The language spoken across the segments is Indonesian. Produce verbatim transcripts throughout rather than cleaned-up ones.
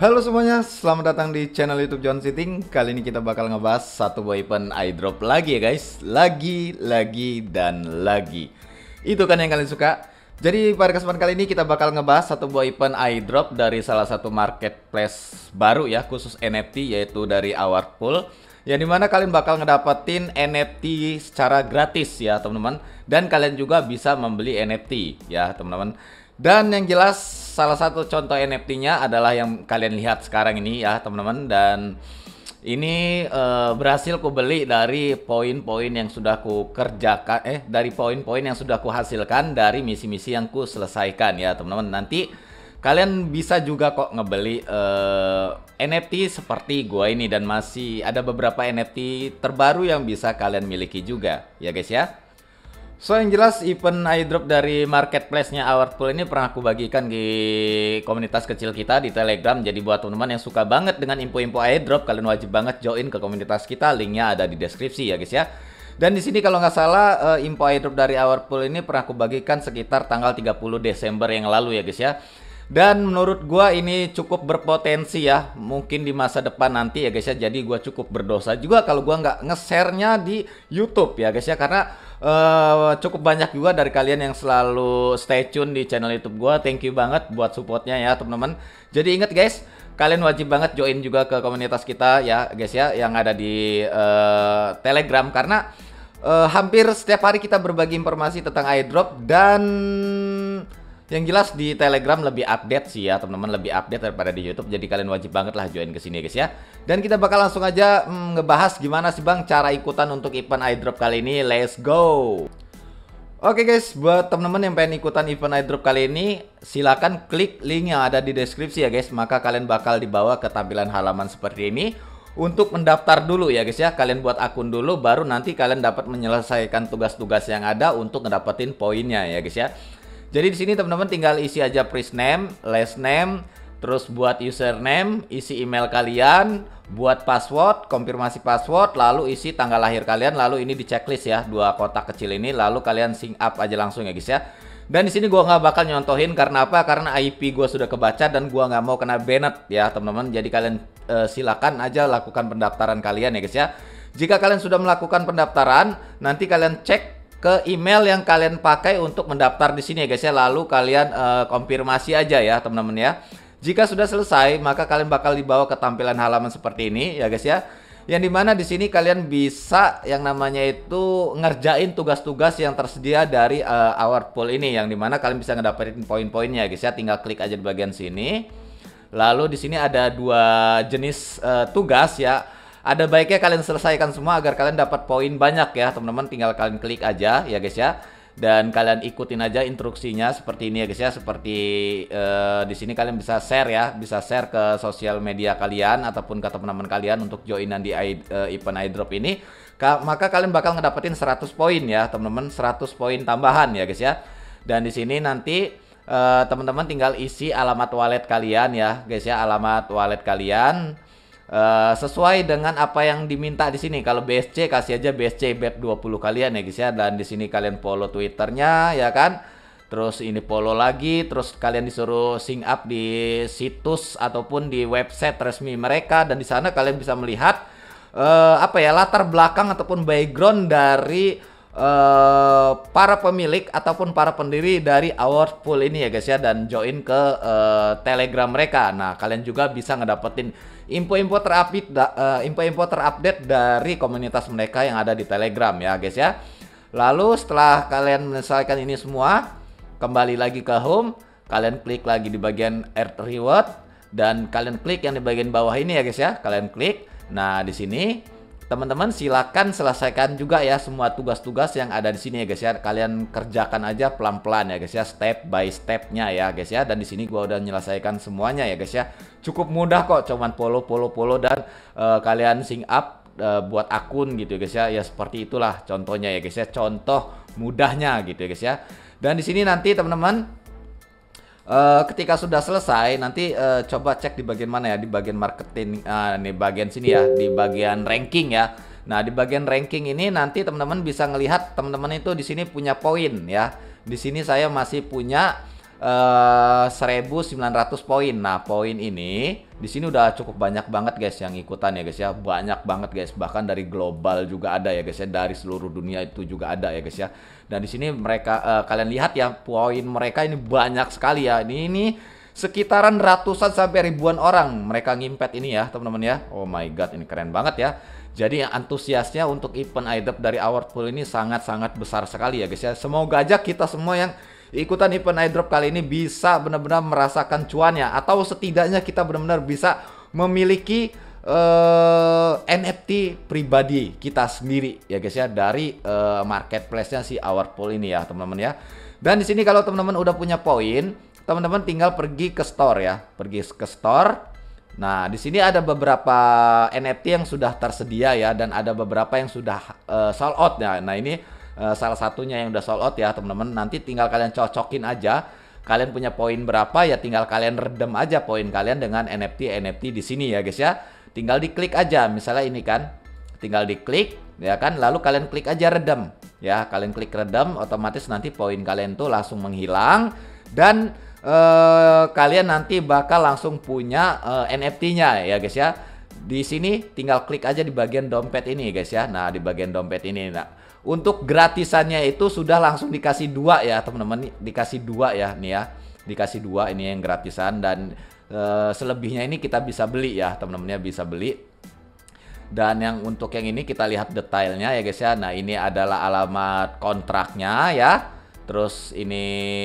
Halo semuanya, selamat datang di channel YouTube John Sitting. Kali ini kita bakal ngebahas satu buah event iDrop lagi ya guys. Lagi, lagi, dan lagi. Itu kan yang kalian suka. Jadi pada kesempatan kali ini kita bakal ngebahas satu buah event iDrop dari salah satu marketplace baru ya, khusus N F T, yaitu dari Awardpool. Yang dimana kalian bakal ngedapetin N F T secara gratis ya teman-teman. Dan kalian juga bisa membeli N F T ya teman-teman. Dan yang jelas salah satu contoh N F T-nya adalah yang kalian lihat sekarang ini ya teman-teman. Dan ini uh, berhasil ku beli dari poin-poin yang sudah ku kerjakan, eh dari poin-poin yang sudah ku hasilkan dari misi-misi yang ku selesaikan ya teman-teman. Nanti kalian bisa juga kok ngebeli uh, N F T seperti gua ini, dan masih ada beberapa N F T terbaru yang bisa kalian miliki juga ya guys ya. So yang jelas event iDrop dari marketplace-nya Awardpool ini pernah aku bagikan di komunitas kecil kita di Telegram. Jadi buat teman-teman yang suka banget dengan info-info iDrop, kalian wajib banget join ke komunitas kita. Linknya ada di deskripsi ya guys ya. Dan di sini kalau nggak salah uh, info iDrop dari Awardpool ini pernah aku bagikan sekitar tanggal tiga puluh Desember yang lalu ya guys ya. Dan menurut gua ini cukup berpotensi ya, mungkin di masa depan nanti ya guys ya. Jadi gua cukup berdosa juga kalau gua nggak nge-share-nya di YouTube ya guys ya, karena uh, cukup banyak juga dari kalian yang selalu stay tune di channel YouTube gua. Thank you banget buat supportnya ya teman-teman. Jadi ingat guys, kalian wajib banget join juga ke komunitas kita ya guys ya, yang ada di uh, Telegram, karena uh, hampir setiap hari kita berbagi informasi tentang iDrop. Dan yang jelas di Telegram lebih update sih ya teman-teman, lebih update daripada di YouTube. Jadi kalian wajib banget lah join ke sini guys ya. Dan kita bakal langsung aja hmm, ngebahas gimana sih bang cara ikutan untuk event iDrop kali ini. Let's go. Oke guys, buat teman-teman yang pengen ikutan event iDrop kali ini, silakan klik link yang ada di deskripsi ya guys. Maka kalian bakal dibawa ke tampilan halaman seperti ini untuk mendaftar dulu ya guys ya. Kalian buat akun dulu, baru nanti kalian dapat menyelesaikan tugas-tugas yang ada untuk ngedapetin poinnya ya guys ya. Jadi di sini teman-teman tinggal isi aja first name, last name, terus buat username, isi email kalian, buat password, konfirmasi password, lalu isi tanggal lahir kalian, lalu ini di checklist ya, dua kotak kecil ini, lalu kalian sync up aja langsung ya guys ya. Dan di sini gua nggak bakal nyontohin karena apa? Karena I P gua sudah kebaca dan gua nggak mau kena banned ya teman-teman. Jadi kalian uh, silakan aja lakukan pendaftaran kalian ya guys ya. Jika kalian sudah melakukan pendaftaran, nanti kalian cek ke email yang kalian pakai untuk mendaftar di sini ya guys ya. Lalu kalian uh, konfirmasi aja ya teman-teman ya. Jika sudah selesai, maka kalian bakal dibawa ke tampilan halaman seperti ini ya guys ya. Yang dimana di sini kalian bisa yang namanya itu ngerjain tugas-tugas yang tersedia dari uh, Awardpool ini, yang dimana kalian bisa ngedapetin poin-poinnya ya guys ya. Tinggal klik aja di bagian sini. Lalu di sini ada dua jenis uh, tugas ya. Ada baiknya kalian selesaikan semua agar kalian dapat poin banyak ya teman-teman. Tinggal kalian klik aja ya guys ya. Dan kalian ikutin aja instruksinya seperti ini ya guys ya. Seperti uh, di sini kalian bisa share ya, bisa share ke sosial media kalian ataupun ke teman-teman kalian untuk joinan di uh, event iDrop ini. Ka maka kalian bakal ngedapetin seratus poin ya teman-teman, seratus poin tambahan ya guys ya. Dan di sini nanti teman-teman uh, tinggal isi alamat wallet kalian ya guys ya, alamat wallet kalian. Uh, sesuai dengan apa yang diminta di sini. Kalau B S C kasih aja B S C B E P dua puluh kalian ya guys ya. Dan di sini kalian follow Twitternya ya kan. Terus ini follow lagi, terus kalian disuruh sync up di situs ataupun di website resmi mereka, dan di sana kalian bisa melihat uh, apa ya, latar belakang ataupun background dari Uh, para pemilik ataupun para pendiri dari Awardpool ini ya guys ya, dan join ke uh, Telegram mereka. Nah kalian juga bisa ngedapetin info-info terupdate, uh, info-info terupdate dari komunitas mereka yang ada di Telegram ya guys ya. Lalu setelah kalian menyelesaikan ini semua, kembali lagi ke home, kalian klik lagi di bagian Earth Reward, dan kalian klik yang di bagian bawah ini ya guys ya. Kalian klik. Nah di sini teman-teman silakan selesaikan juga ya semua tugas-tugas yang ada di sini ya guys ya. Kalian kerjakan aja pelan-pelan ya guys ya, step by stepnya ya guys ya. Dan di sini gua udah menyelesaikan semuanya ya guys ya. Cukup mudah kok, cuman follow follow follow dan uh, kalian sync up uh, buat akun gitu ya guys ya. Ya seperti itulah contohnya ya guys ya, contoh mudahnya gitu ya guys ya. Dan di sini nanti teman-teman Uh, ketika sudah selesai nanti uh, coba cek di bagian mana ya, di bagian marketing, uh, nih bagian sini ya, di bagian ranking ya. Nah di bagian ranking ini nanti teman-teman bisa ngelihat teman-teman itu di sini punya poin ya. Di sini saya masih punya uh, seribu sembilan ratus poin. Nah poin ini Di sini udah cukup banyak banget guys yang ikutan ya guys ya. Banyak banget guys, bahkan dari global juga ada ya guys ya, dari seluruh dunia itu juga ada ya guys ya. Dan di sini mereka uh, kalian lihat ya, poin mereka ini banyak sekali ya. Ini ini sekitaran ratusan sampai ribuan orang mereka ngimpet ini ya teman-teman ya. Oh my god, ini keren banget ya. Jadi antusiasnya untuk event iDrop dari Award Pool ini sangat-sangat besar sekali ya guys ya. Semoga aja kita semua yang ikutan event iDrop kali ini bisa benar-benar merasakan cuannya, atau setidaknya kita benar-benar bisa memiliki uh, N F T pribadi kita sendiri ya guys ya, dari uh, marketplace-nya si Award Pool ini ya teman-teman ya. Dan di sini kalau teman-teman udah punya poin, teman-teman tinggal pergi ke store ya, pergi ke store. Nah, di sini ada beberapa N F T yang sudah tersedia ya, dan ada beberapa yang sudah uh, sold out ya. Nah, ini uh, salah satunya yang udah sold out ya, teman-teman. Nanti tinggal kalian cocokin aja. Kalian punya poin berapa ya, tinggal kalian redem aja poin kalian dengan N F T N F T di sini ya, guys ya. Tinggal diklik aja, misalnya ini kan. Tinggal diklik ya kan, lalu kalian klik aja redem. Ya, kalian klik redem, otomatis nanti poin kalian tuh langsung menghilang, dan Uh, kalian nanti bakal langsung punya uh, N F T-nya ya guys ya. Di sini tinggal klik aja di bagian dompet ini guys ya. Nah, di bagian dompet ini. Nah, untuk gratisannya itu sudah langsung dikasih dua ya teman-teman. Dikasih dua ya nih ya. Dikasih dua ini yang gratisan, dan uh, selebihnya ini kita bisa beli ya teman-teman ya, bisa beli. Dan yang untuk yang ini kita lihat detailnya ya guys ya. Nah, ini adalah alamat kontraknya ya. Terus ini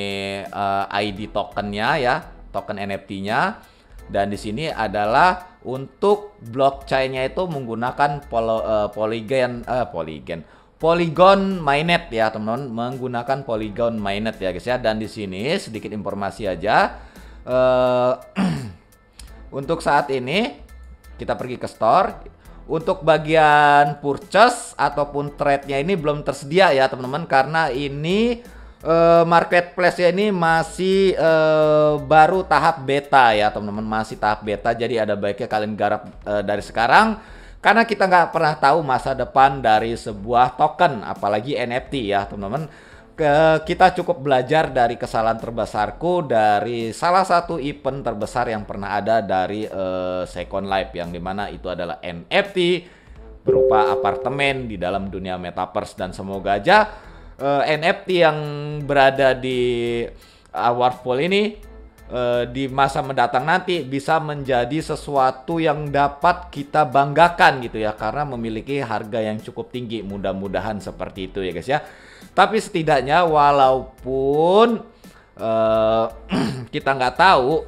uh, I D tokennya ya, token N F T-nya. Dan di sini adalah untuk blockchain-nya itu menggunakan polo, uh, Polygon, uh, Polygon, Polygon Mainnet ya teman-teman, menggunakan Polygon Mainnet ya guys ya. Dan di sini sedikit informasi aja. Uh, untuk saat ini kita pergi ke store. Untuk bagian purchase ataupun trade-nya ini belum tersedia ya teman-teman, karena ini uh, marketplace ini masih uh, baru tahap beta ya teman-teman, masih tahap beta. Jadi ada baiknya kalian garap uh, dari sekarang, karena kita nggak pernah tahu masa depan dari sebuah token, apalagi N F T ya teman-teman. Ke, kita cukup belajar dari kesalahan terbesarku dari salah satu event terbesar yang pernah ada dari uh, Second Life, yang dimana itu adalah N F T berupa apartemen di dalam dunia metaverse. Dan semoga aja uh, N F T yang berada di Award Pool ini uh, di masa mendatang nanti bisa menjadi sesuatu yang dapat kita banggakan gitu ya, karena memiliki harga yang cukup tinggi. Mudah-mudahan seperti itu ya guys ya. Tapi setidaknya walaupun uh, kita nggak tahu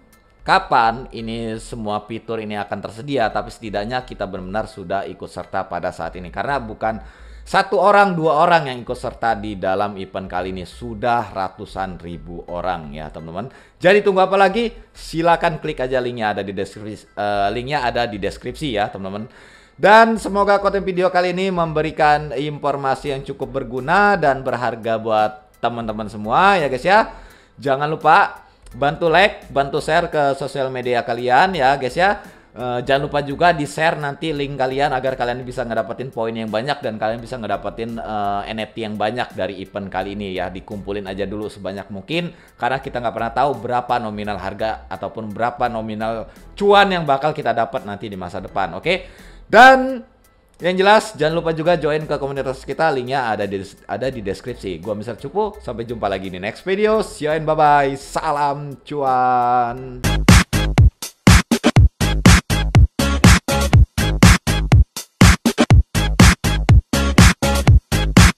kapan ini semua fitur ini akan tersedia, tapi setidaknya kita benar-benar sudah ikut serta pada saat ini. Karena bukan satu orang, dua orang yang ikut serta di dalam event kali ini, sudah ratusan ribu orang ya teman-teman. Jadi tunggu apa lagi? Silakan klik aja linknya ada di deskripsi, uh, linknya ada di deskripsi ya teman-teman. Dan semoga konten video kali ini memberikan informasi yang cukup berguna dan berharga buat teman-teman semua ya guys ya. Jangan lupa bantu like, bantu share ke sosial media kalian ya guys ya. Uh, jangan lupa juga di share nanti link kalian agar kalian bisa ngedapetin poin yang banyak, dan kalian bisa ngedapetin uh, N F T yang banyak dari event kali ini ya. Dikumpulin aja dulu sebanyak mungkin, karena kita nggak pernah tahu berapa nominal harga ataupun berapa nominal cuan yang bakal kita dapat nanti di masa depan. Oke okay? Dan yang jelas jangan lupa juga join ke komunitas kita, linknya ada di ada di deskripsi. Gua Mister Cupu, sampai jumpa lagi di next video. See you and bye bye. Salam cuan.